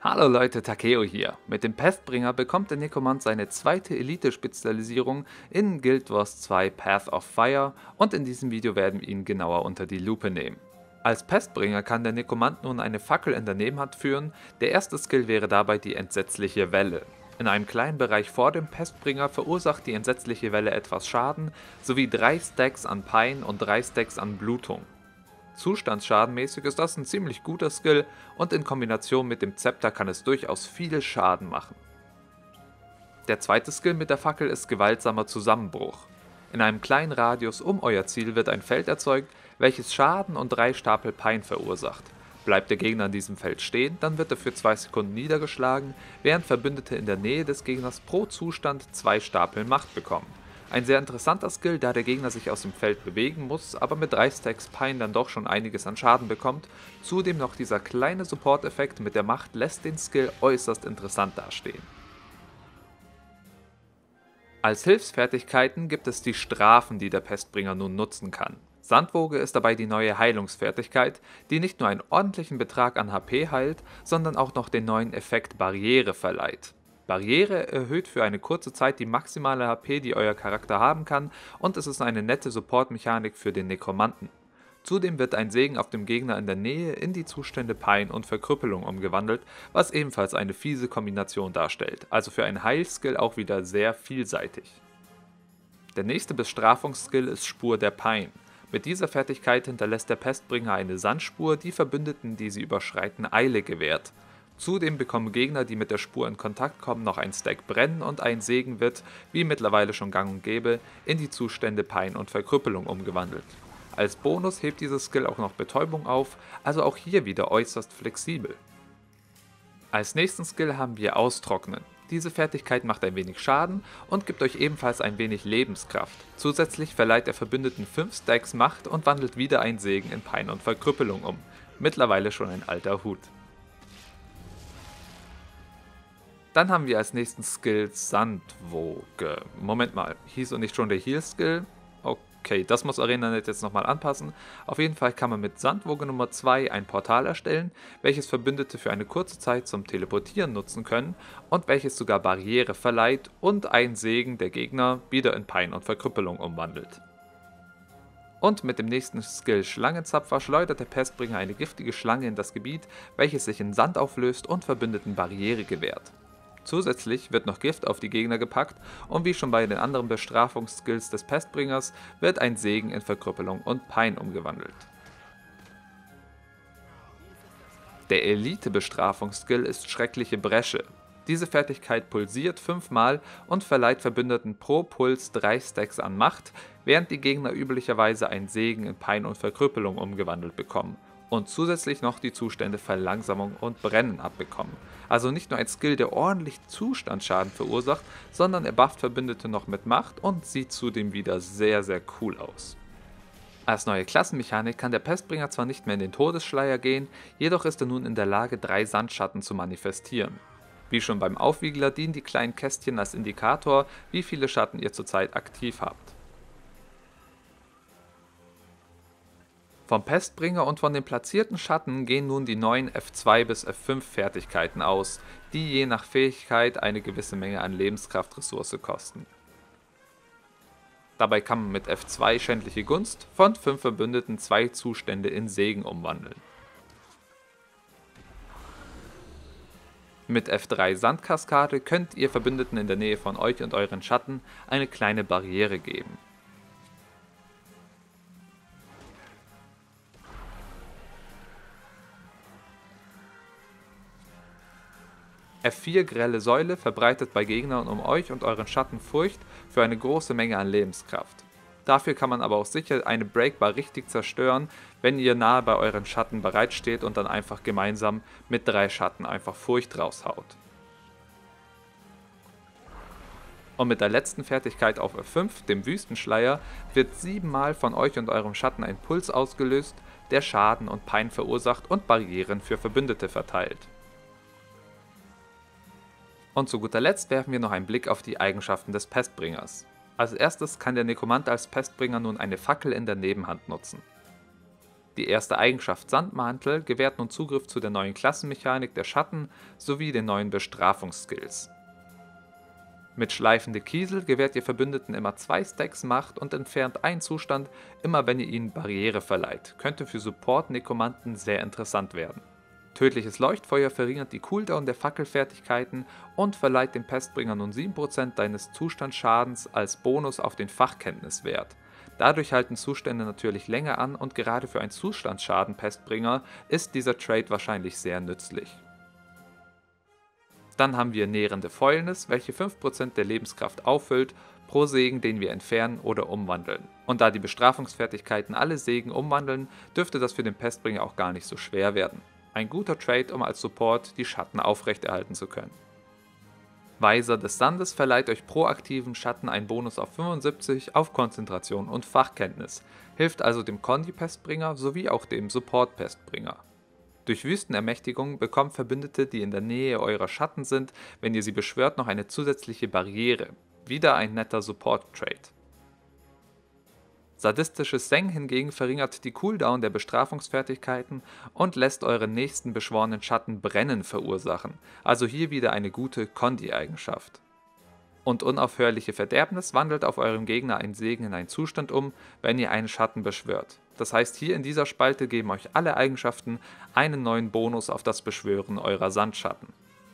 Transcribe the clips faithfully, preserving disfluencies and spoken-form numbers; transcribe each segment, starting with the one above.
Hallo Leute, Takeo hier. Mit dem Pestbringer bekommt der Nekromant seine zweite Elite-Spezialisierung in Guild Wars zwei Path of Fire und in diesem Video werden wir ihn genauer unter die Lupe nehmen. Als Pestbringer kann der Nekromant nun eine Fackel in der Nebenhand führen, der erste Skill wäre dabei die entsetzliche Welle. In einem kleinen Bereich vor dem Pestbringer verursacht die entsetzliche Welle etwas Schaden, sowie drei Stacks an Pein und drei Stacks an Blutung. Zustandsschadenmäßig ist das ein ziemlich guter Skill und in Kombination mit dem Zepter kann es durchaus viel Schaden machen. Der zweite Skill mit der Fackel ist gewaltsamer Zusammenbruch. In einem kleinen Radius um euer Ziel wird ein Feld erzeugt, welches Schaden und drei Stapel Pein verursacht. Bleibt der Gegner in diesem Feld stehen, dann wird er für zwei Sekunden niedergeschlagen, während Verbündete in der Nähe des Gegners pro Zustand zwei Stapel Macht bekommen. Ein sehr interessanter Skill, da der Gegner sich aus dem Feld bewegen muss, aber mit drei Stacks Pein dann doch schon einiges an Schaden bekommt. Zudem noch dieser kleine Support-Effekt mit der Macht lässt den Skill äußerst interessant dastehen. Als Hilfsfertigkeiten gibt es die Strafen, die der Pestbringer nun nutzen kann. Sandwoge ist dabei die neue Heilungsfertigkeit, die nicht nur einen ordentlichen Betrag an H P heilt, sondern auch noch den neuen Effekt Barriere verleiht. Barriere erhöht für eine kurze Zeit die maximale H P, die euer Charakter haben kann, und es ist eine nette Support-Mechanik für den Nekromanten. Zudem wird ein Segen auf dem Gegner in der Nähe in die Zustände Pein und Verkrüppelung umgewandelt, was ebenfalls eine fiese Kombination darstellt, also für einen Heilskill auch wieder sehr vielseitig. Der nächste Bestrafungsskill ist Spur der Pein. Mit dieser Fertigkeit hinterlässt der Pestbringer eine Sandspur, die Verbündeten, die sie überschreiten, Eile gewährt. Zudem bekommen Gegner, die mit der Spur in Kontakt kommen, noch ein Stack Brennen und ein Segen wird, wie mittlerweile schon gang und gäbe, in die Zustände Pein und Verkrüppelung umgewandelt. Als Bonus hebt dieses Skill auch noch Betäubung auf, also auch hier wieder äußerst flexibel. Als nächsten Skill haben wir Austrocknen. Diese Fertigkeit macht ein wenig Schaden und gibt euch ebenfalls ein wenig Lebenskraft. Zusätzlich verleiht der Verbündeten fünf Stacks Macht und wandelt wieder ein Segen in Pein und Verkrüppelung um. Mittlerweile schon ein alter Hut. Dann haben wir als nächsten Skill Sandwoge. Moment mal, hieß und nicht schon der Heal-Skill? Okay, das muss ArenaNet jetzt nochmal anpassen. Auf jeden Fall kann man mit Sandwoge Nummer zwei ein Portal erstellen, welches Verbündete für eine kurze Zeit zum Teleportieren nutzen können und welches sogar Barriere verleiht und ein Segen der Gegner wieder in Pein und Verkrüppelung umwandelt. Und mit dem nächsten Skill Schlangenzapfer schleudert der Pestbringer eine giftige Schlange in das Gebiet, welches sich in Sand auflöst und Verbündeten Barriere gewährt. Zusätzlich wird noch Gift auf die Gegner gepackt und wie schon bei den anderen Bestrafungsskills des Pestbringers wird ein Segen in Verkrüppelung und Pein umgewandelt. Der Elite-Bestrafungsskill ist Schreckliche Bresche. Diese Fertigkeit pulsiert fünfmal und verleiht Verbündeten pro Puls drei Stacks an Macht, während die Gegner üblicherweise einen Segen in Pein und Verkrüppelung umgewandelt bekommen. Und zusätzlich noch die Zustände Verlangsamung und Brennen abbekommen. Also nicht nur ein Skill, der ordentlich Zustandsschaden verursacht, sondern er bufft Verbündete noch mit Macht und sieht zudem wieder sehr sehr cool aus. Als neue Klassenmechanik kann der Pestbringer zwar nicht mehr in den Todesschleier gehen, jedoch ist er nun in der Lage, drei Sandschatten zu manifestieren. Wie schon beim Aufwiegler dienen die kleinen Kästchen als Indikator, wie viele Schatten ihr zurzeit aktiv habt. Vom Pestbringer und von den platzierten Schatten gehen nun die neuen F zwei bis F fünf Fertigkeiten aus, die je nach Fähigkeit eine gewisse Menge an Lebenskraftressource kosten. Dabei kann man mit F zwei Schändliche Gunst von fünf Verbündeten zwei Zustände in Segen umwandeln. Mit F drei Sandkaskade könnt ihr Verbündeten in der Nähe von euch und euren Schatten eine kleine Barriere geben. F vier Grelle Säule verbreitet bei Gegnern um euch und euren Schatten Furcht für eine große Menge an Lebenskraft. Dafür kann man aber auch sicher eine Breakbar richtig zerstören, wenn ihr nahe bei euren Schatten bereitsteht und dann einfach gemeinsam mit drei Schatten einfach Furcht raushaut. Und mit der letzten Fertigkeit auf F fünf, dem Wüstenschleier, wird siebenmal von euch und eurem Schatten ein Puls ausgelöst, der Schaden und Pein verursacht und Barrieren für Verbündete verteilt. Und zu guter Letzt werfen wir noch einen Blick auf die Eigenschaften des Pestbringers. Als erstes kann der Nekromant als Pestbringer nun eine Fackel in der Nebenhand nutzen. Die erste Eigenschaft Sandmantel gewährt nun Zugriff zu der neuen Klassenmechanik der Schatten sowie den neuen Bestrafungsskills. Mit Schleifende Kiesel gewährt ihr Verbündeten immer zwei Stacks Macht und entfernt einen Zustand, immer wenn ihr ihnen Barriere verleiht. Könnte für Support-Nekromanten sehr interessant werden. Tödliches Leuchtfeuer verringert die Cooldown der Fackelfertigkeiten und verleiht dem Pestbringer nun sieben Prozent deines Zustandsschadens als Bonus auf den Fachkenntniswert. Dadurch halten Zustände natürlich länger an und gerade für einen Zustandsschaden-Pestbringer ist dieser Trade wahrscheinlich sehr nützlich. Dann haben wir Nährende Fäulnis, welche fünf Prozent der Lebenskraft auffüllt, pro Segen, den wir entfernen oder umwandeln. Und da die Bestrafungsfertigkeiten alle Segen umwandeln, dürfte das für den Pestbringer auch gar nicht so schwer werden. Ein guter Trade, um als Support die Schatten aufrechterhalten zu können. Weiser des Sandes verleiht euch pro aktiven Schatten einen Bonus auf fünfundsiebzig auf Konzentration und Fachkenntnis, hilft also dem Kondi-Pestbringer sowie auch dem Support-Pestbringer. Durch Wüstenermächtigung bekommen Verbündete, die in der Nähe eurer Schatten sind, wenn ihr sie beschwört, noch eine zusätzliche Barriere. Wieder ein netter Support-Trade. Sadistisches Seng hingegen verringert die Cooldown der Bestrafungsfertigkeiten und lässt euren nächsten beschworenen Schatten Brennen verursachen, also hier wieder eine gute Kondi-Eigenschaft. Und unaufhörliche Verderbnis wandelt auf eurem Gegner einen Segen in einen Zustand um, wenn ihr einen Schatten beschwört. Das heißt, hier in dieser Spalte geben euch alle Eigenschaften einen neuen Bonus auf das Beschwören eurer Sandschatten.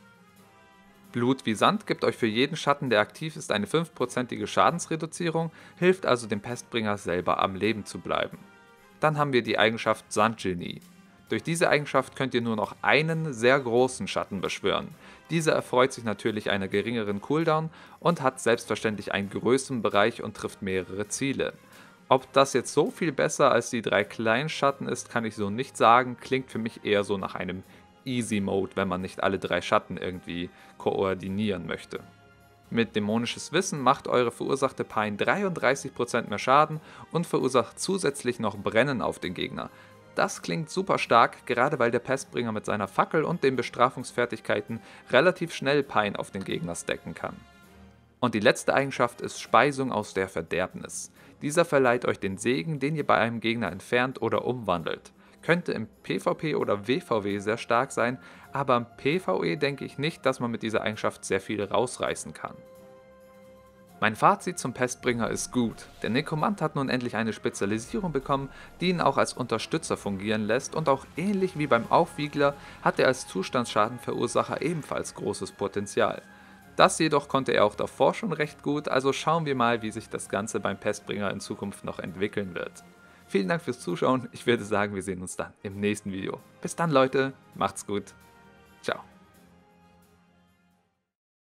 Blut wie Sand gibt euch für jeden Schatten, der aktiv ist, eine fünfprozentige Schadensreduzierung, hilft also dem Pestbringer selber am Leben zu bleiben. Dann haben wir die Eigenschaft Sandgenie. Durch diese Eigenschaft könnt ihr nur noch einen sehr großen Schatten beschwören. Dieser erfreut sich natürlich einer geringeren Cooldown und hat selbstverständlich einen größeren Bereich und trifft mehrere Ziele. Ob das jetzt so viel besser als die drei kleinen Schatten ist, kann ich so nicht sagen, klingt für mich eher so nach einem Easy Mode, wenn man nicht alle drei Schatten irgendwie koordinieren möchte. Mit Dämonisches Wissen macht eure verursachte Pein dreiunddreißig Prozent mehr Schaden und verursacht zusätzlich noch Brennen auf den Gegner. Das klingt super stark, gerade weil der Pestbringer mit seiner Fackel und den Bestrafungsfertigkeiten relativ schnell Pein auf den Gegner stacken kann. Und die letzte Eigenschaft ist Speisung aus der Verderbnis. Dieser verleiht euch den Segen, den ihr bei einem Gegner entfernt oder umwandelt. Könnte im PvP oder W V W sehr stark sein, aber im PvE denke ich nicht, dass man mit dieser Eigenschaft sehr viel rausreißen kann. Mein Fazit zum Pestbringer ist gut. Der Nekromant hat nun endlich eine Spezialisierung bekommen, die ihn auch als Unterstützer fungieren lässt und auch ähnlich wie beim Aufwiegler hat er als Zustandsschadenverursacher ebenfalls großes Potenzial. Das jedoch konnte er auch davor schon recht gut, also schauen wir mal, wie sich das Ganze beim Pestbringer in Zukunft noch entwickeln wird. Vielen Dank fürs Zuschauen, ich würde sagen, wir sehen uns dann im nächsten Video. Bis dann Leute, macht's gut, ciao.